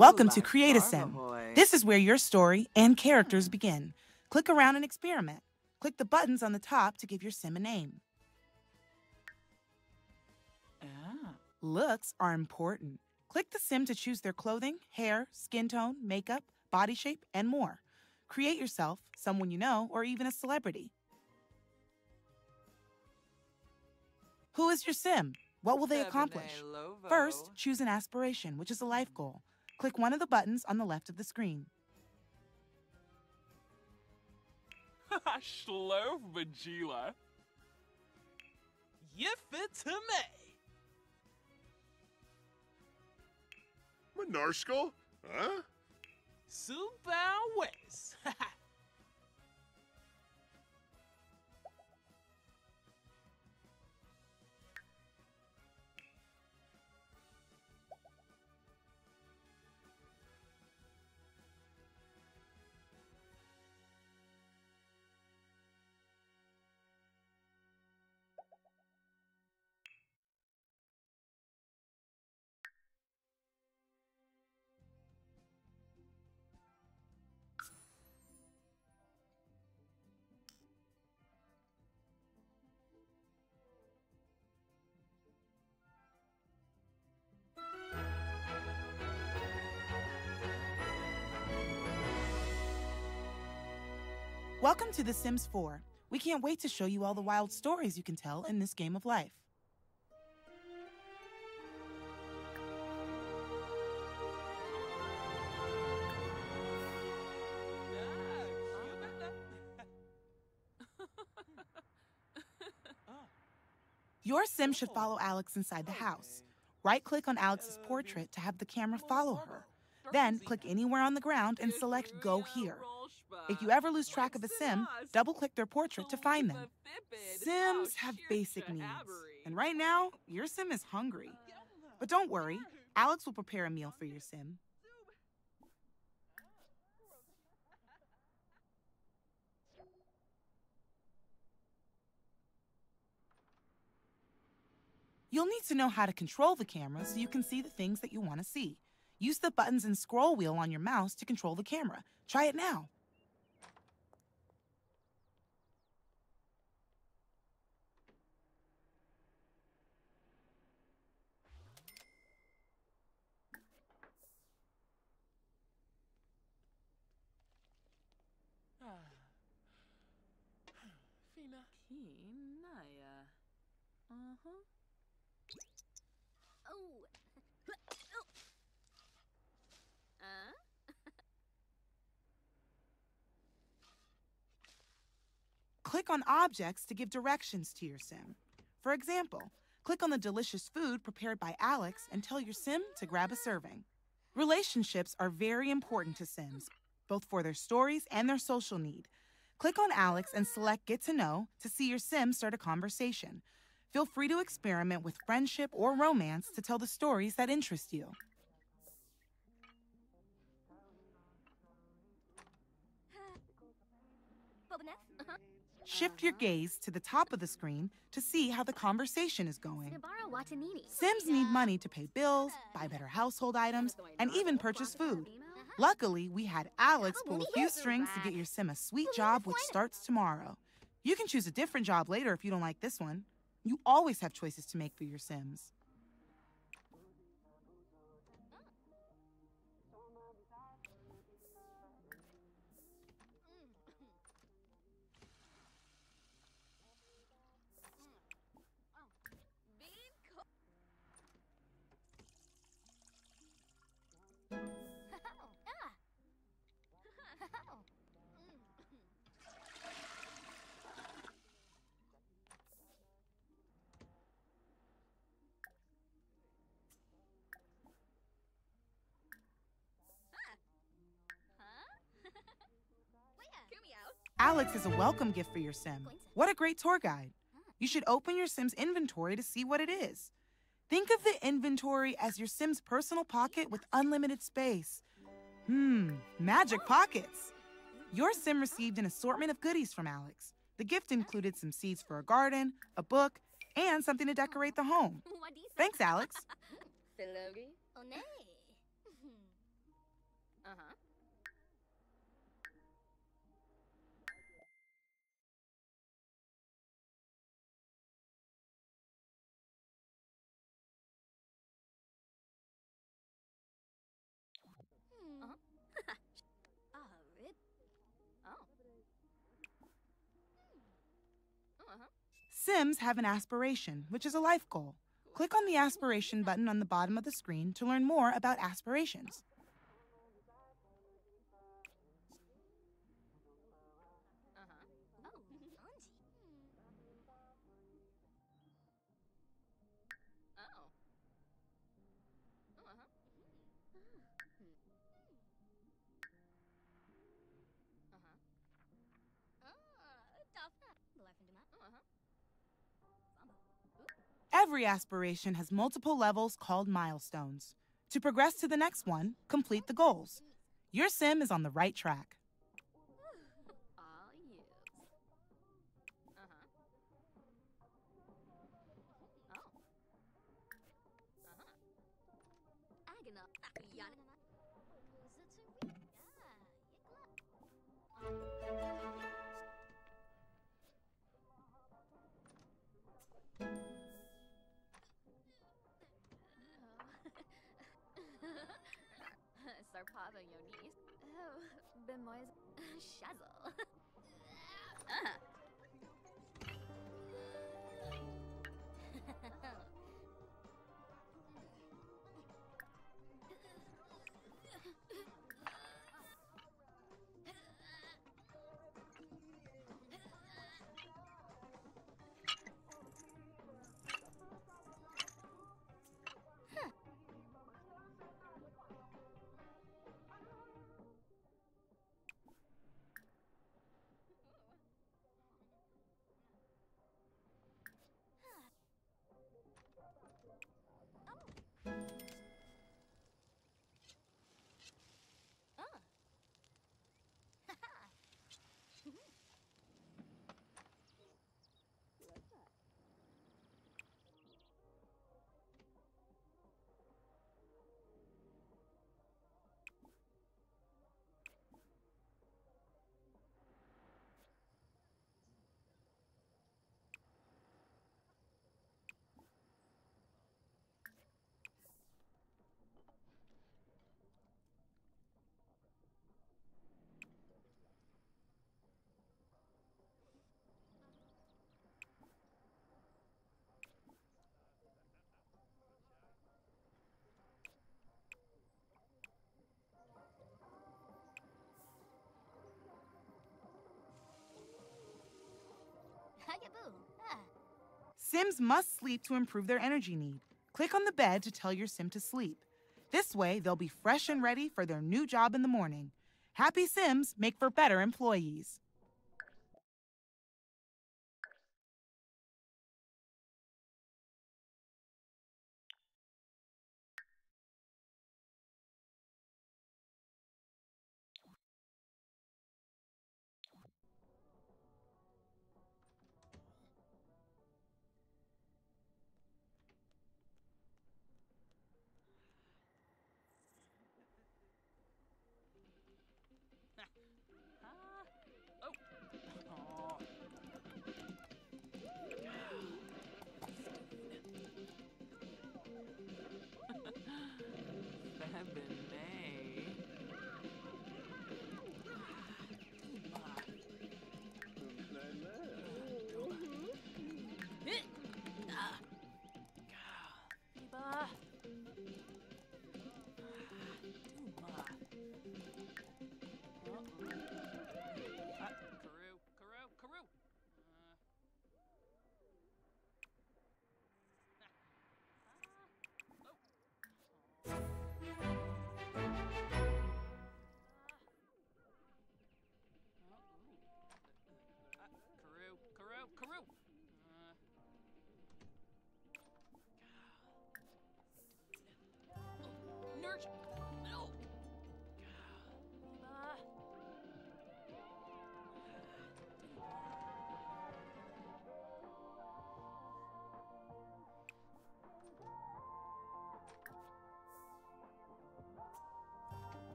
Welcome to Create a Sim. This is where your story and characters begin. Click around and experiment. Click the buttons on the top to give your sim a name. Looks are important. Click the sim to choose their clothing, hair, skin tone, makeup, body shape, and more. Create yourself, someone you know, or even a celebrity. Who is your sim? What will they accomplish? First, choose an aspiration, which is a life goal. Click one of the buttons on the left of the screen. Shlove Bajila. You fit to me. Menarshkal? Huh? Super West. Welcome to The Sims 4. We can't wait to show you all the wild stories you can tell in this game of life. Your sim should follow Alex inside the house. Right-click on Alex's portrait to have the camera follow her. Then click anywhere on the ground and select Go Here. If you ever lose track of a sim, double-click their portrait to find them. Sims have basic needs, and right now, your sim is hungry. But don't worry, Alex will prepare a meal for your sim. You'll need to know how to control the camera so you can see the things that you want to see. Use the buttons and scroll wheel on your mouse to control the camera. Try it now. Fina. Kinaya. Uh-huh. Oh. Click on objects to give directions to your sim. For example, click on the delicious food prepared by Alex and tell your sim to grab a serving. Relationships are very important to Sims, both for their stories and their social need. Click on Alex and select Get to Know to see your sim start a conversation. Feel free to experiment with friendship or romance to tell the stories that interest you. Shift your gaze to the top of the screen to see how the conversation is going. Sims need money to pay bills, buy better household items, and even purchase food. Luckily, we had Alex pull a few strings to get your sim a sweet job which starts tomorrow. You can choose a different job later if you don't like this one. You always have choices to make for your Sims. Alex is a welcome gift for your sim. What a great tour guide. You should open your sim's inventory to see what it is. Think of the inventory as your sim's personal pocket with unlimited space. Magic pockets. Your sim received an assortment of goodies from Alex. The gift included some seeds for a garden, a book, and something to decorate the home. Thanks, Alex. Uh-huh. Uh-huh. Ah, rip. Oh. Uh-huh. Sims have an aspiration, which is a life goal. Click on the aspiration button on the bottom of the screen to learn more about aspirations. Uh-huh. Oh. Oh. Uh-huh. Uh-huh. Uh-huh. Every aspiration has multiple levels called milestones. To progress to the next one, complete the goals. Your sim is on the right track. All use. Uh-huh. Oh. Uh-huh. Agana. Yana. Sarpava Yonis. Oh, Bemoise. Shazzle. Sims must sleep to improve their energy need. Click on the bed to tell your sim to sleep. This way, they'll be fresh and ready for their new job in the morning. Happy Sims make for better employees.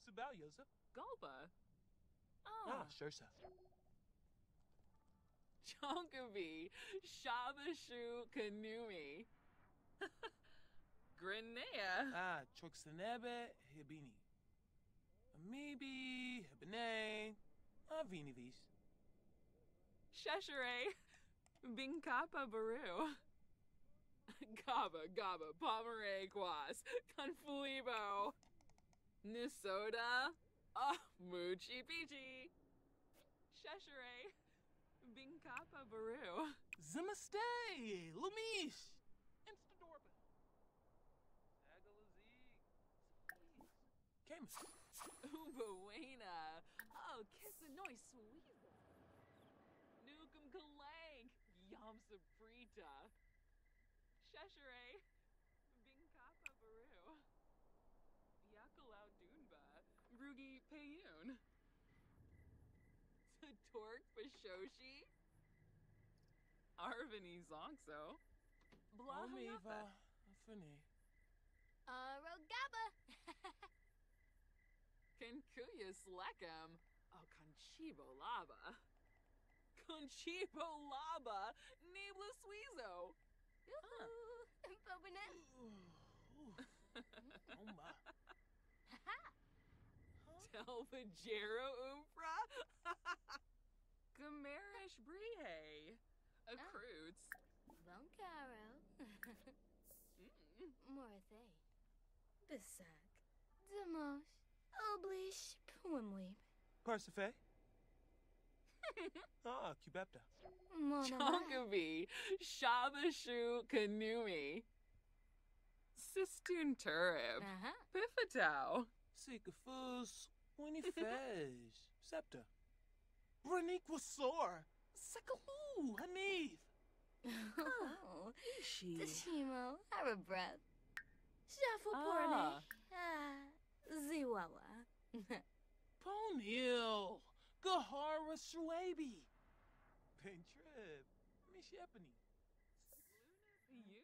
Subao Yosa. Gulba. Ah, Oh. sure, sir. Chonkavi. Shabashu Kanumi. Grenea. Ah, Choxanebe, Hibini. Amibi, Hibine, Avinivis. Sheshere. Binkapa Baru. Gaba, Pomere Kwas, Confuibo, Nisoda, Muchi Pichi, Sheshere, Binkapa Baru, Zimaste, Lumish, Instadorba. Agalazi, Camus. Ubawana, Kissanoi Sweezo, Nukum Kalang, Yam Saprita, Sheshere, Binkapa Baru, Yakalau Dunba, Rugi Payun, Torque Bashoshi, Arvini Zongso, Blahayapa, Omiva, Afani. Rogaba. Kenkuya Slekam, Conchibo Lava, Conchibo Lava, Nibla Sweezo, Bobinet. Oh my. Telvajero Umpra, Gamerish Brihe, Accruits, Boncaro. Morthe. Bisak. Demosh. Oblish. Puimweep. Persephone. Ah, Cubepta. Chonkavi, Shabashu Kanumi, Sistun Turib, Piffatau, Sikafus, Winifez, Scepter. Braniquasaur, Sikaloo, Hanif. She. Tashimo. Arabreath. Shaffelporne. Ziwawa. Ponil, Gahara Shuabi. Pentrib, Mishepani. You.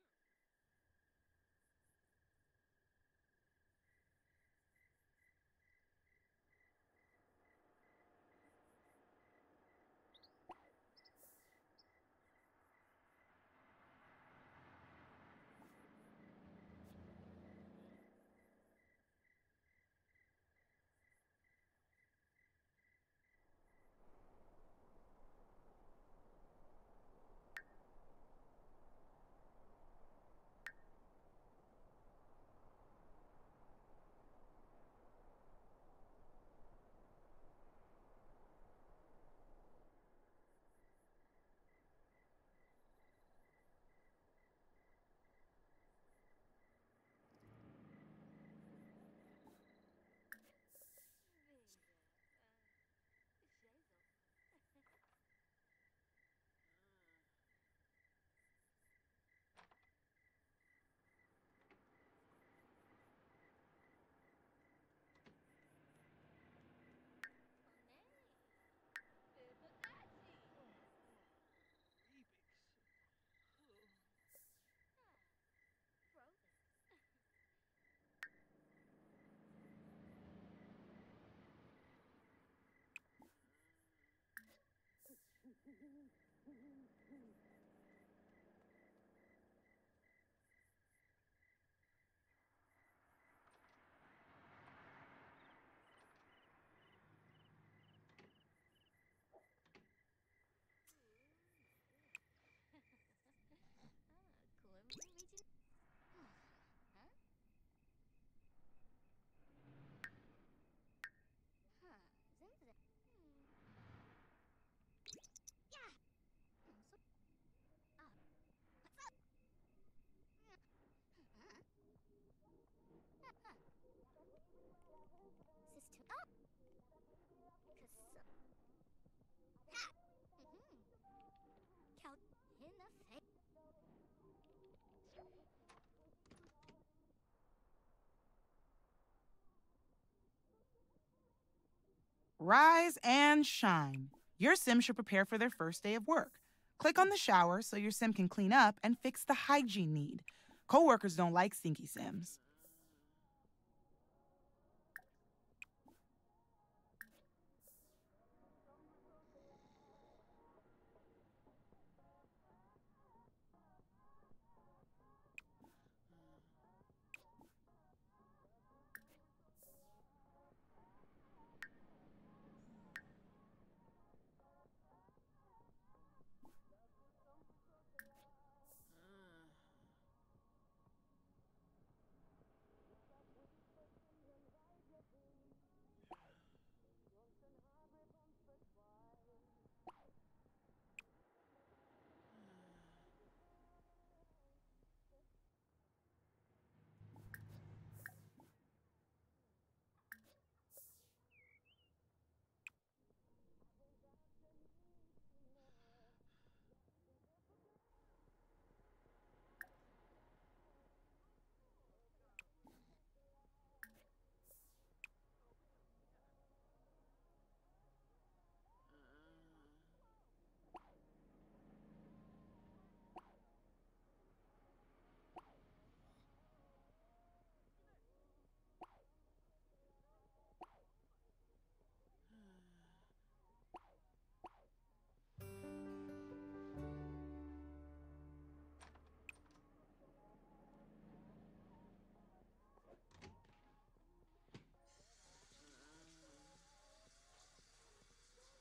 Rise and shine. Your sim should prepare for their first day of work. Click on the shower so your sim can clean up and fix the hygiene need. Coworkers don't like stinky sims.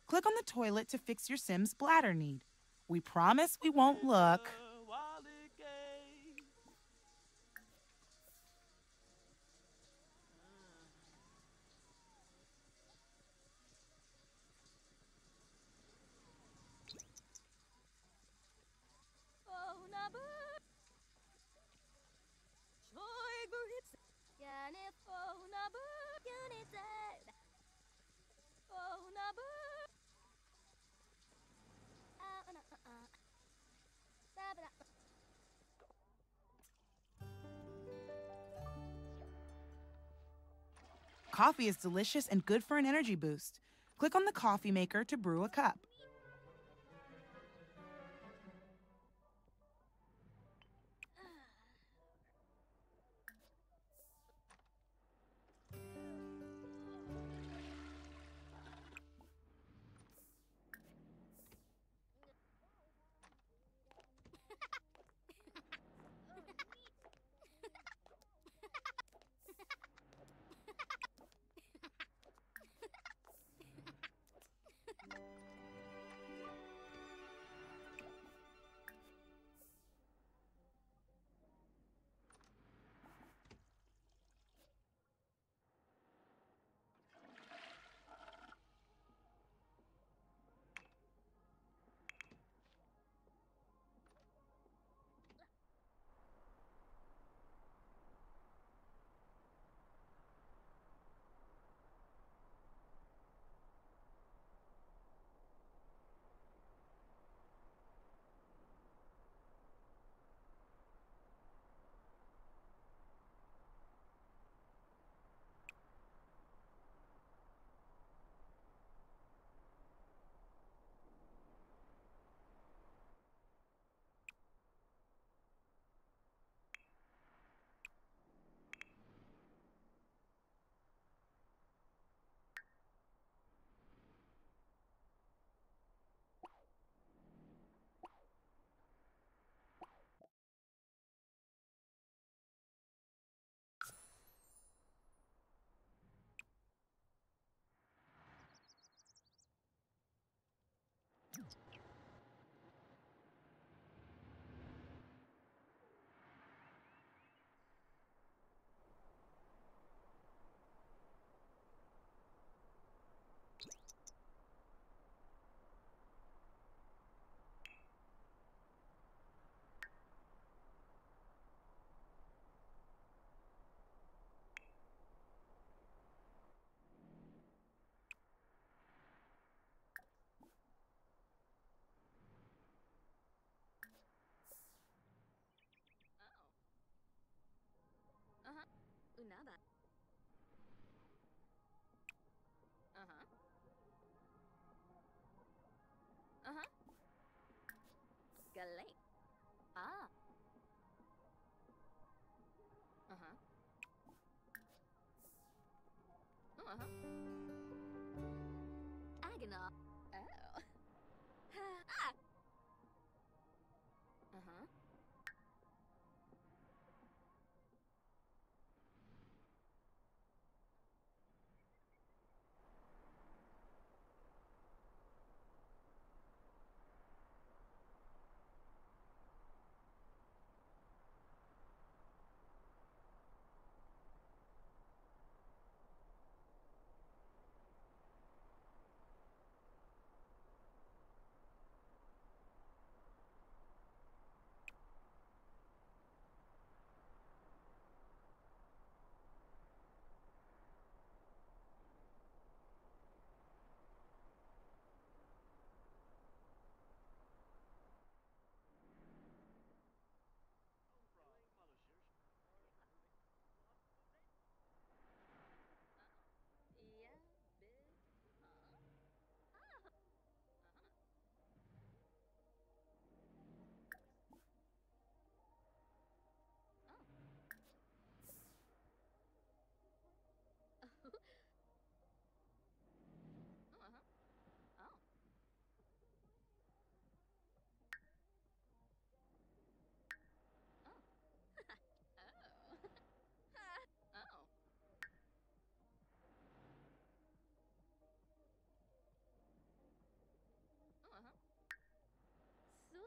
Click on the toilet to fix your Sim's bladder need. We promise we won't look. Coffee is delicious and good for an energy boost. Click on the coffee maker to brew a cup.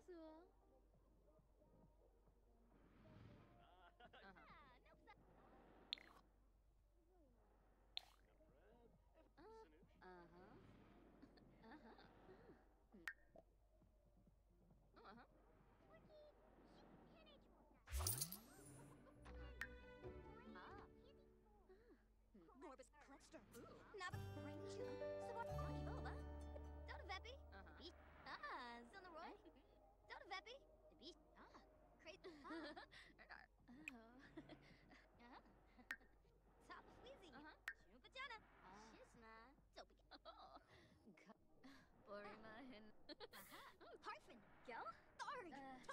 Cool. Morbus cluster. Nabas Rachel. Sabot Doni Boba. Dona Veppy. Zona Roy. Dona Veppy. The beast. Crazy. Top Fleazy. Chumpajana. Shisna. Topi. Borima hin. Harfin. Gel. Tharg.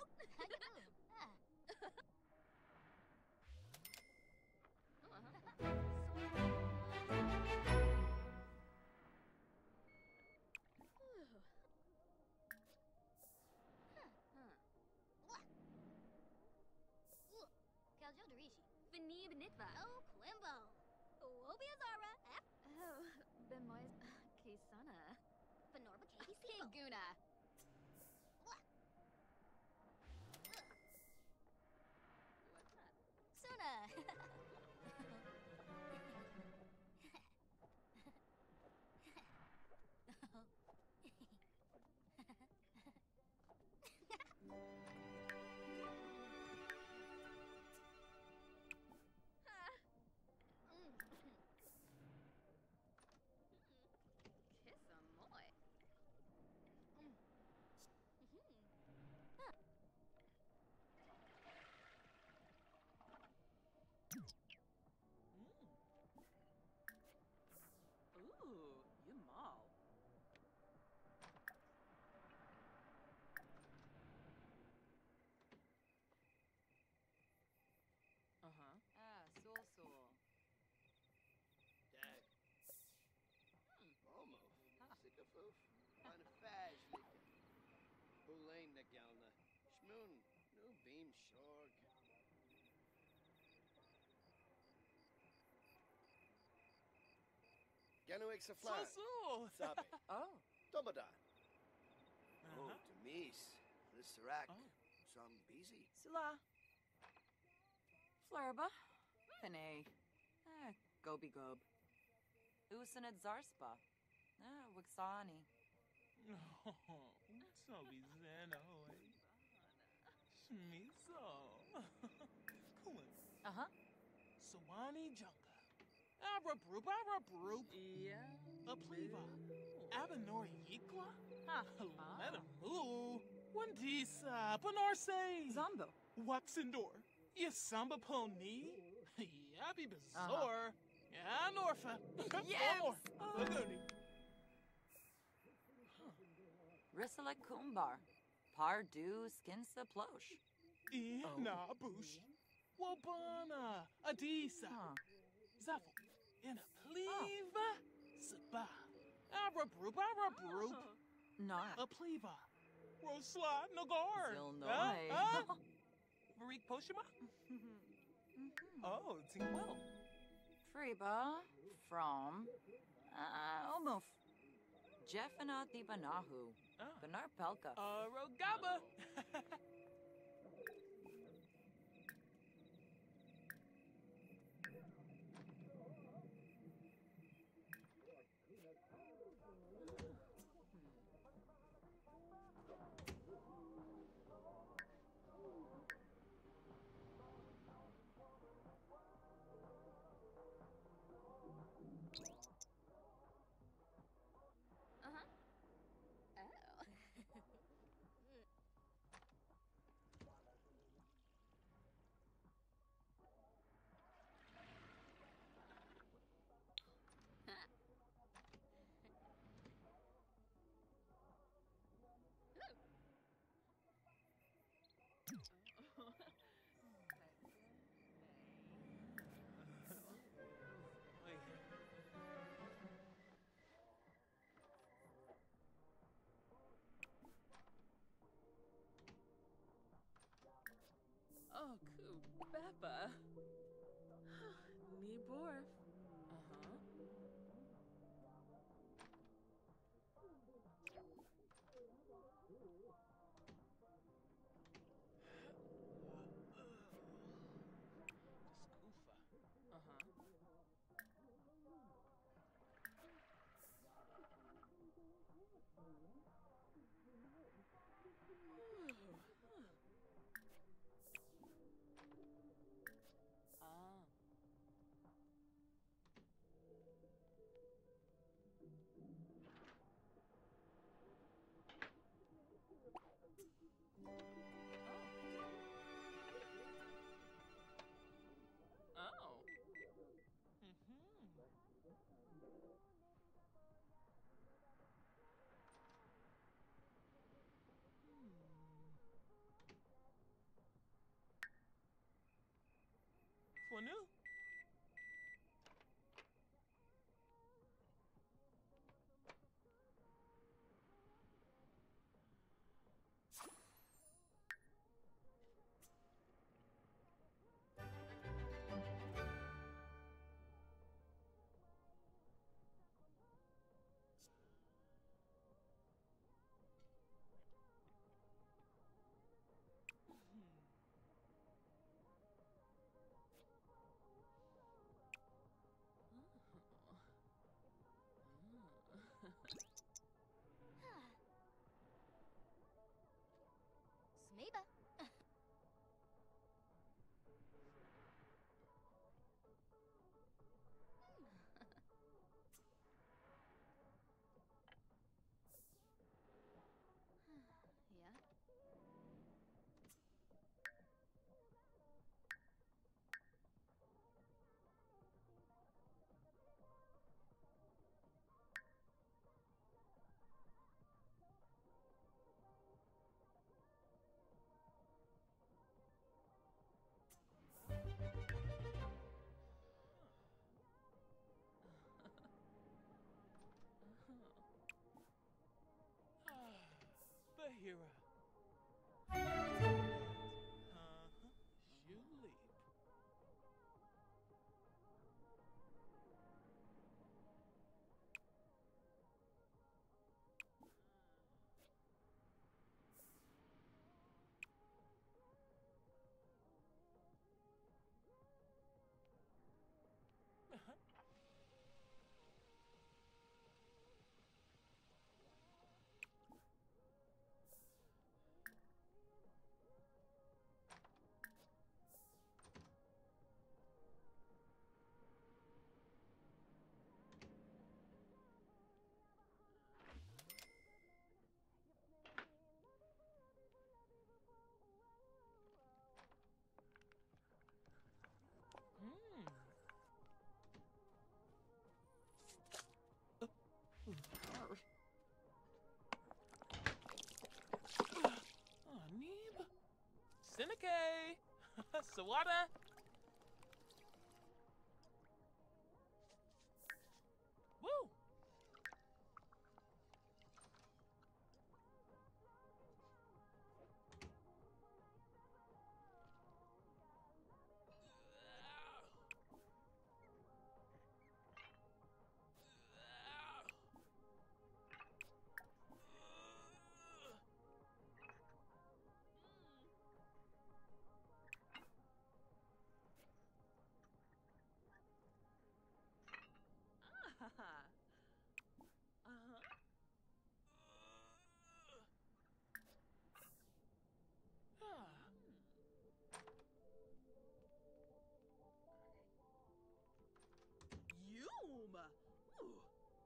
Kaljo Dorishi. Finib Nitva. Oh, Quimbo. Obiazara. Oh, Bemois Kisana. Benorba Kiguna. Suna. Ooh, Yamal. Sul. Dad. Almost. Sikafoof. Manafaj Vika. Bulain Nagalna. Shmoon. No beam shorg. Ganuik Saflan. So. Sabe. Oh. Dobadan. Oh, Uh-huh. Demise. Lissarak. Oh. Some busy. Sula. Flurba. Pene. Gobi Gob. Usanad Zarspa. Wixani. Oh, so be Zeno. Shmiso. Coolin. Sawani Junga. Abra-broop. Yeah. Apliva. Abanor Yikla. Ha. Let him move. Wandisa. Panorse. Zombo. Waxendor. Yasamba Pony. Yabi Bizarre. Norfa. Yes! One more. Laguni. Risala Kumbar. Pardu Skinsa Plosh. Ina Bush. Wabana. Adisa. Zaffle. In a pleva. Saba. Abra-broop. Nara. A pleva. Rosla Nagar. Zilnoi. Marik Poshima? Oh, Tingwell. Friba. From. Omuf. Jeffana Dibanahu. Benar Pelka. Rogaba. Oh, Coop. Beppa. Neborf. one new. Smiba. Yeah. Bahira. You leap. Neeb. Seneca. Sawada. Woo. Yum! Ooh.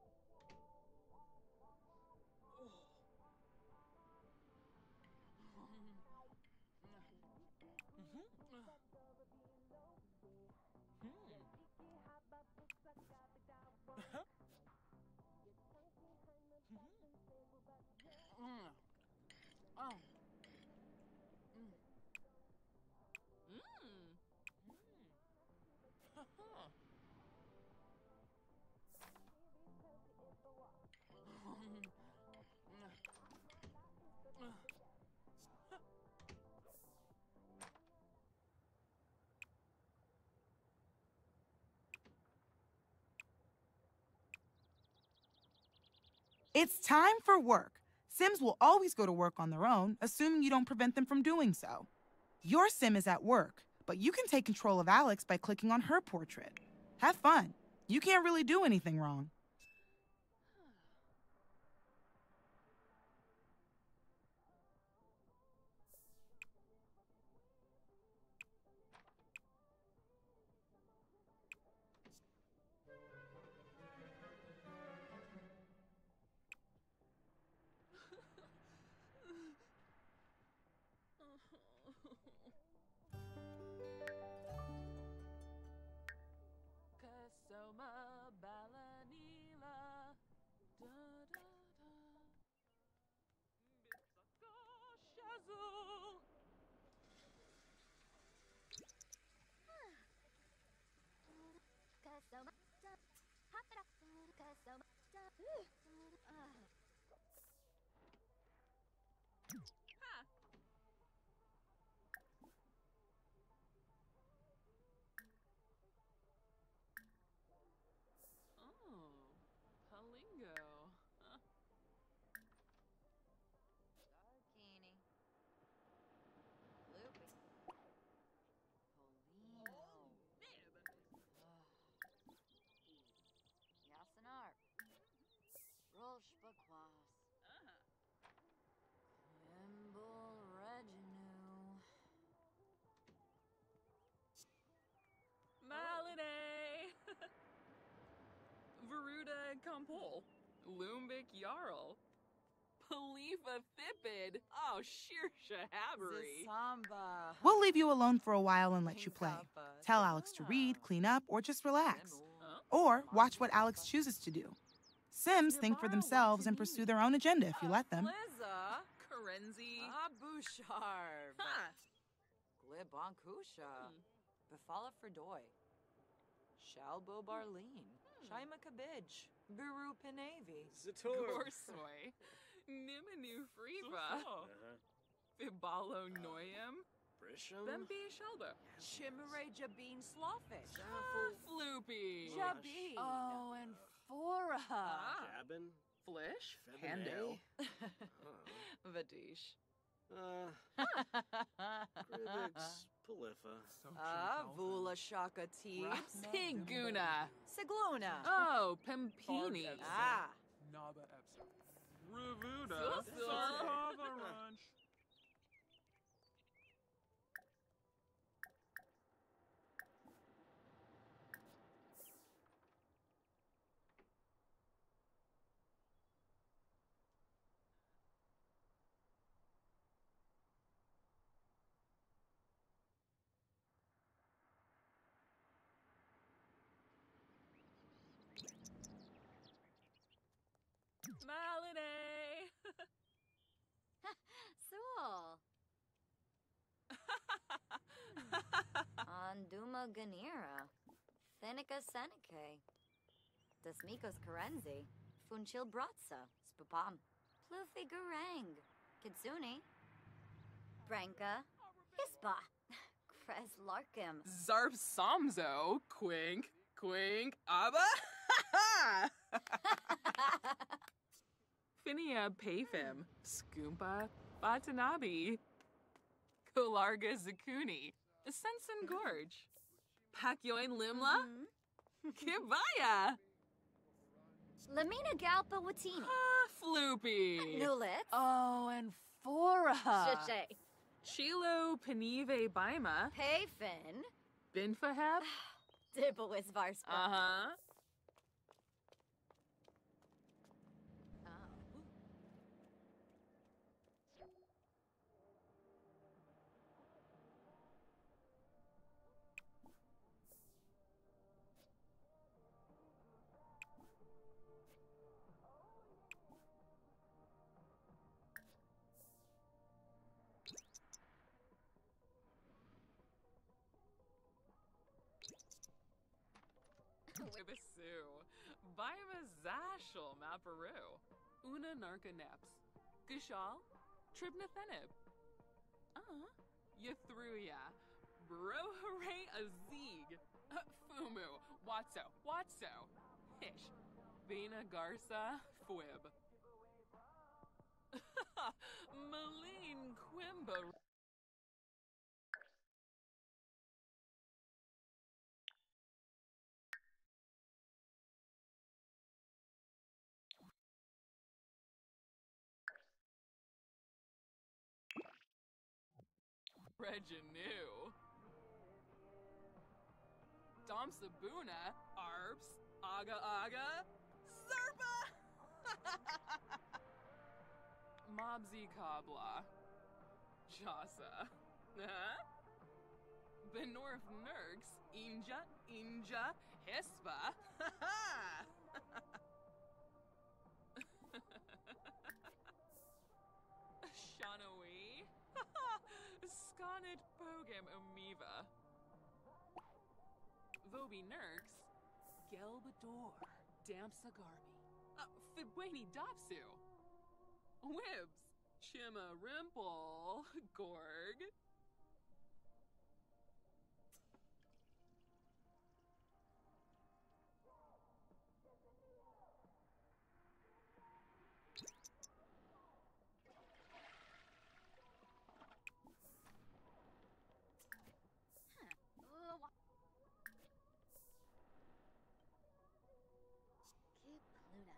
It's time for work. Sims will always go to work on their own, assuming you don't prevent them from doing so. Your Sim is at work, but you can take control of Alex by clicking on her portrait. Have fun. You can't really do anything wrong. Kasoma Balanila. Da da da. Bitsaka Shazoo. Oh, Palingo. Huh? Darkini. Loopy. Polino. Yasanar. Rolsh Bakwas. Kimball Reginu. Malinae! Veruda Compol. Lumbik Jarl. Palifa Thipid. Oh, sheer shahabbery. Zisamba. We'll leave you alone for a while and let you play. Tell Alex to read, clean up, or just relax. Or watch what Alex chooses to do. Sims think for themselves and pursue their own agenda if you let them. Liza. Karenzi. Abusharb. Ha! Glibonkusha. Befala Ferdoy. Shalbo Barleen. Shaima Kabij. Buru Pinavi. Zator. Gorsoy. Nimanu Friva. Fibalo Noyam. Brisham. Bembi Shelba. Chimere Jabin Sloffish. Floopy. Jabin. Oh, and Fora. Jabin. Flish. Febine. Hando. Vadish. Gribix. Polypha. Vula Shaka Teebs. Higuna. Sigluna. Oh, Pimpini. Ah. Naba Epsa. Ravuda. Sarkava Ranch. Malinae. Sewell. Anduma Ganira. Thenica Seneca. Desmikos Karenzi. Funchil Bratza. Spupam. Plufi Garang. Kitsuni. Branka. Hispa. Krez Larkim. Zarp Samzo. Quink. Quink. Abba. Finia Payfim. Skoompa. Batanabi. Kolarga Zakuni. Sensen Gorge. Pakyoin Limla. Kibaya. Lamina Galpa Watini. Floopy. Nulit. Oh, and Fora. Chiche. Chilo Panive Baima. Payfin. Binfaheb. Dibawis Varspa. Uh-huh. Wibisu. Baima Zashel Maparu. Una Narca Neps. Gishal. Tribnathenib. Yathruya. Bro Hooray Azig. Fumu. Watso. Watso. Hish. Bina Garza. Fwib. Malene Quimba. Reginu. Dom Sabuna. Arps. Aga Aga. Serpa! Mobsy Kabla. Jasa. Benorf Nurks. Inja. Inja. Hispa. Shanawi. Sconnet Bogam Omiva. Vobi Nurks. Gelbador. Damp Sagarbi. Fibweni Dopsu. Wibs. Chima Rimple. Gorg. Kid Pluta.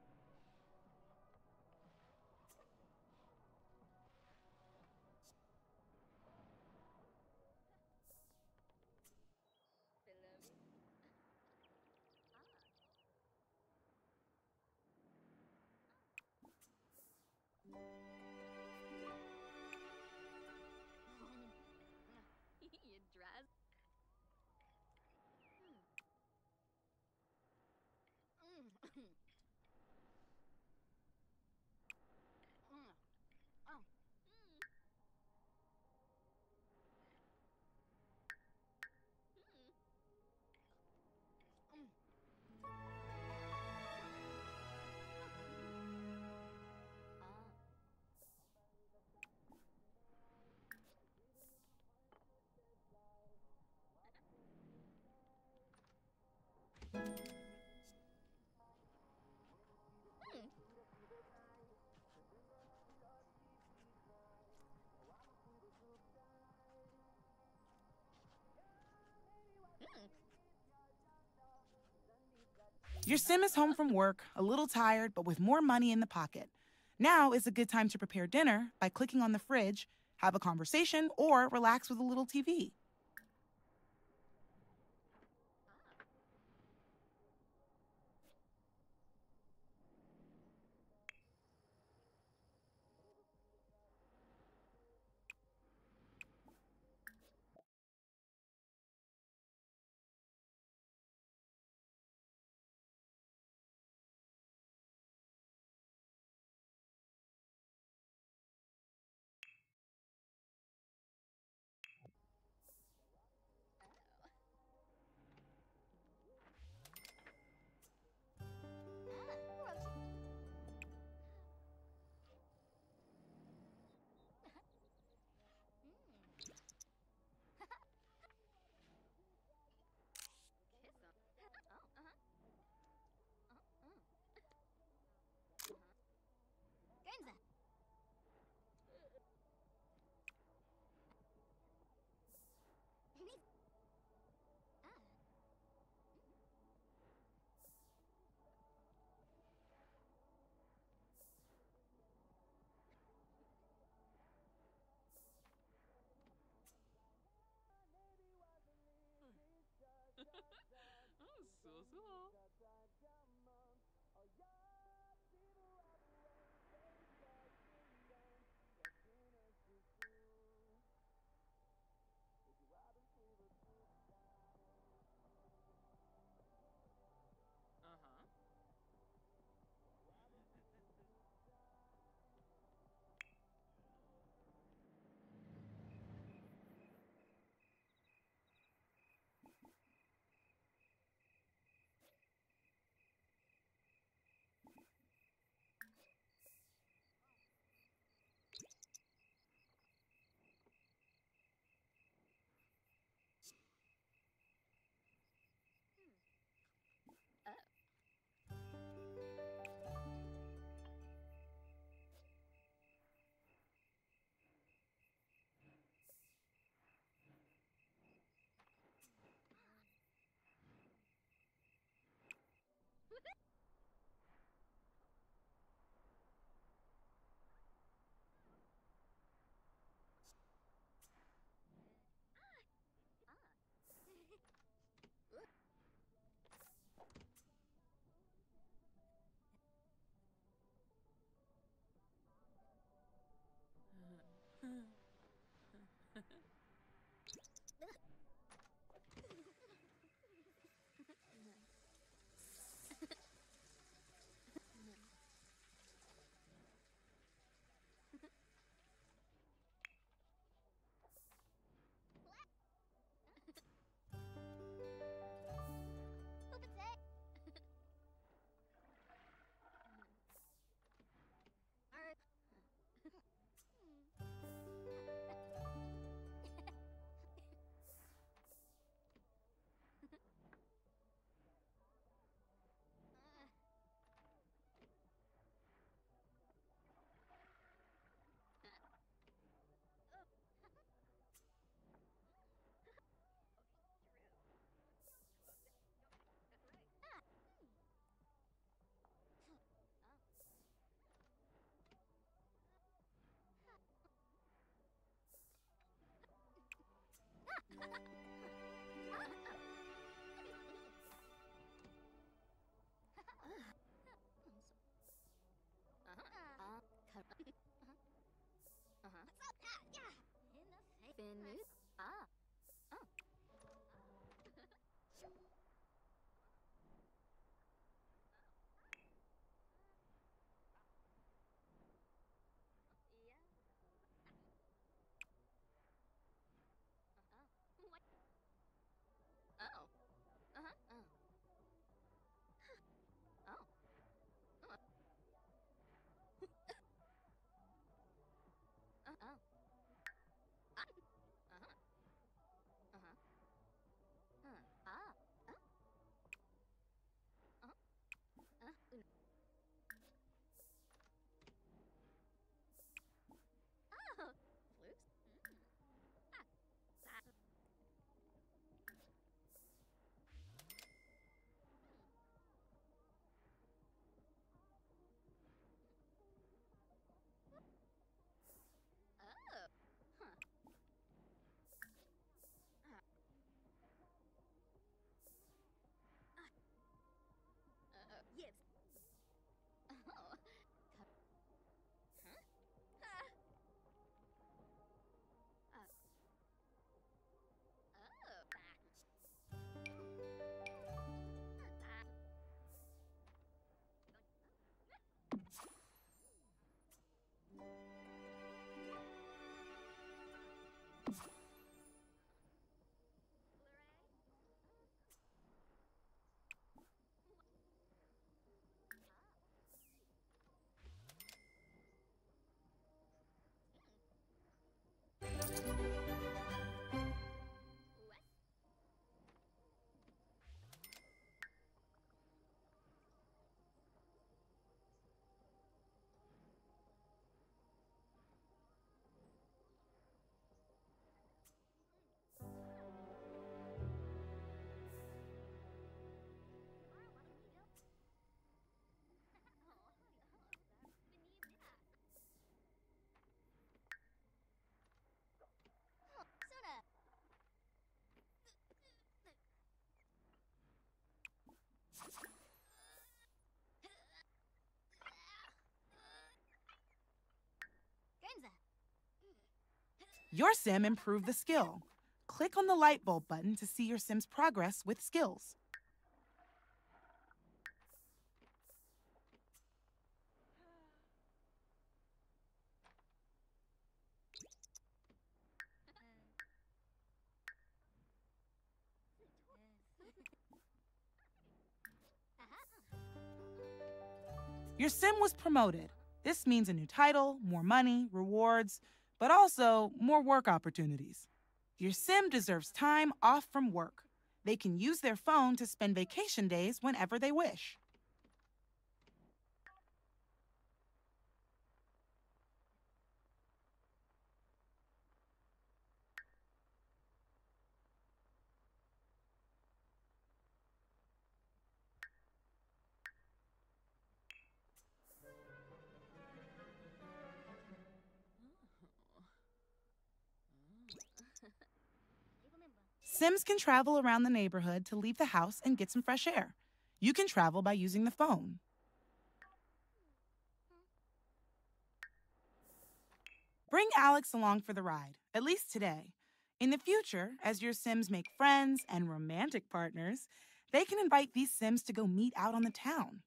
You dress. Your sim is home from work, a little tired, but with more money in the pocket. Now is a good time to prepare dinner by clicking on the fridge, have a conversation, or relax with a little TV. So. Uh-huh. Finute. Ah. Oh. Oh. Uh-huh. Oh. Oh. Oh. Uh-huh. Uh-huh. Huh. Ah. Oh. Flutes? Ah. Oh. Huh. Yes. Oh. Huh? Oh. Sona. Grenza. Your sim improved the skill. Click on the light bulb button to see your sim's progress with skills. Your sim was promoted. This means a new title, more money, rewards, but also more work opportunities. Your sim deserves time off from work. They can use their phone to spend vacation days whenever they wish. Sims can travel around the neighborhood to leave the house and get some fresh air. You can travel by using the phone. Bring Alex along for the ride, at least today. In the future, as your Sims make friends and romantic partners, they can invite these Sims to go meet out on the town.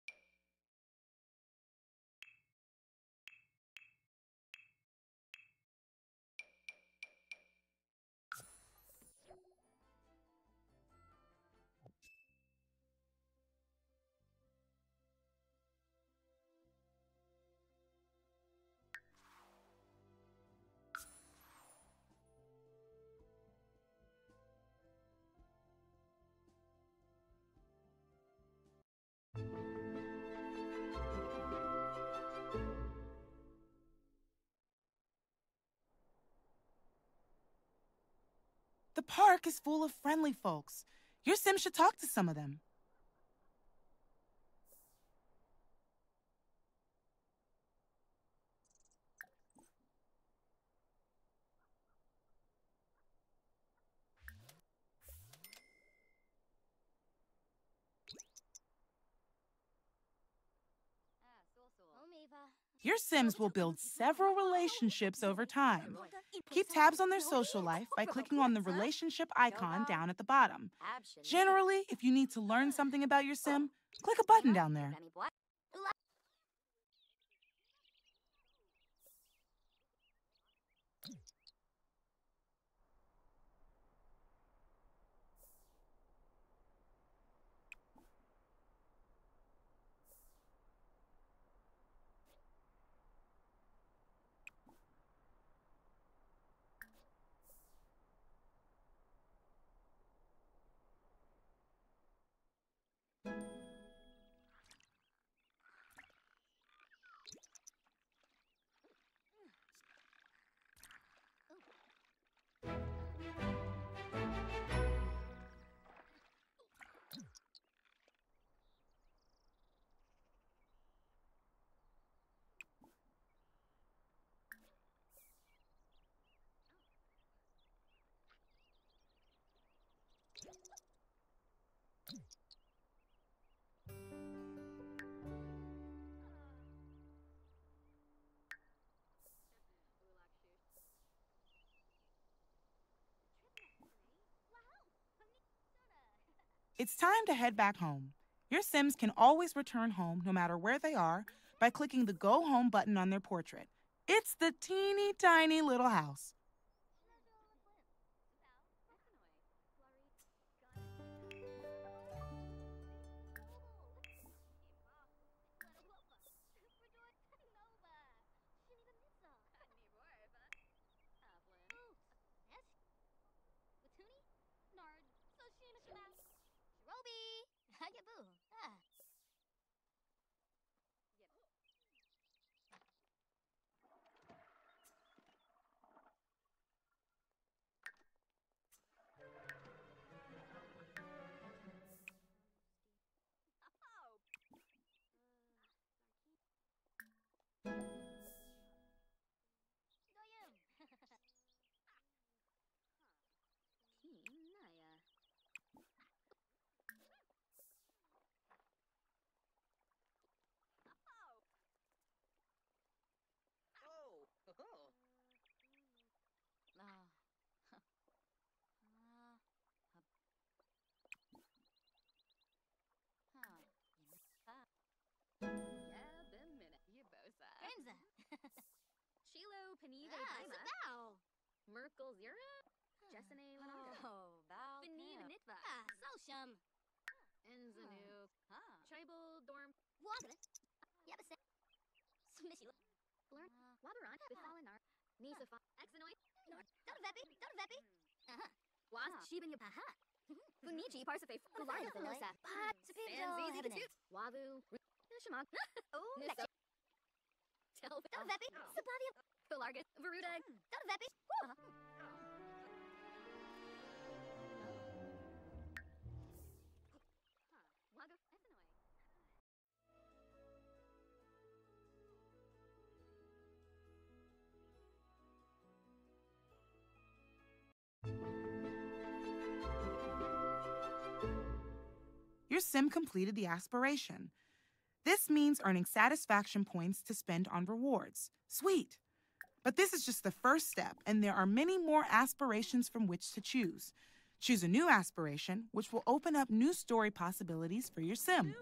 The park is full of friendly folks. Your Sim should talk to some of them. Your Sims will build several relationships over time. Keep tabs on their social life by clicking on the relationship icon down at the bottom. Generally, if you need to learn something about your Sim, click a button down there. It's time to head back home. Your Sims can always return home no matter where they are by clicking the Go Home button on their portrait. It's the teeny tiny little house. Shilo Panida Merkel Zira Jessene Lanaga Benita Nitva Sosham Enzanu Tribal Dorm Water Yabase Smishy Learn Wabaran Bithalinar Nisafa Exanoid Donavepi Was Shiban Yapaha Funichi Parsafe Kulaya Nosa Sanzizi Wavu Shamak Oh Donavepi Sabavia Philargus Varuda Donavepi Your Sim completed the aspiration. This means earning satisfaction points to spend on rewards. Sweet! But this is just the first step, and there are many more aspirations from which to choose. Choose a new aspiration, which will open up new story possibilities for your Sim.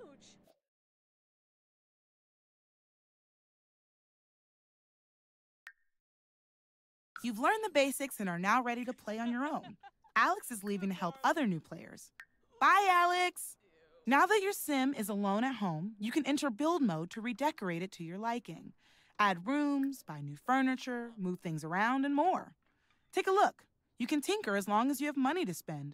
You've learned the basics and are now ready to play on your own. Alex is leaving to help other new players. Bye, Alex! Now that your Sim is alone at home, you can enter build mode to redecorate it to your liking. Add rooms, buy new furniture, move things around, and more. Take a look. You can tinker as long as you have money to spend.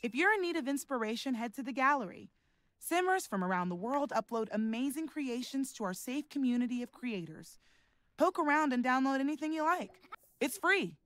If you're in need of inspiration, head to the gallery. Simmers from around the world upload amazing creations to our safe community of creators. Poke around and download anything you like. It's free.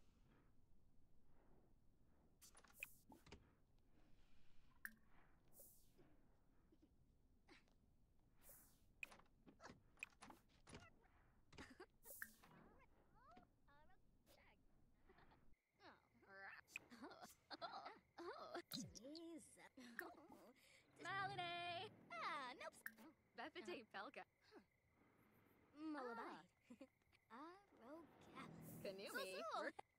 Jeez. Holiday. Ah, nope. Bethade Felka. Mullaby. Arrogab. Kanumi. Susu.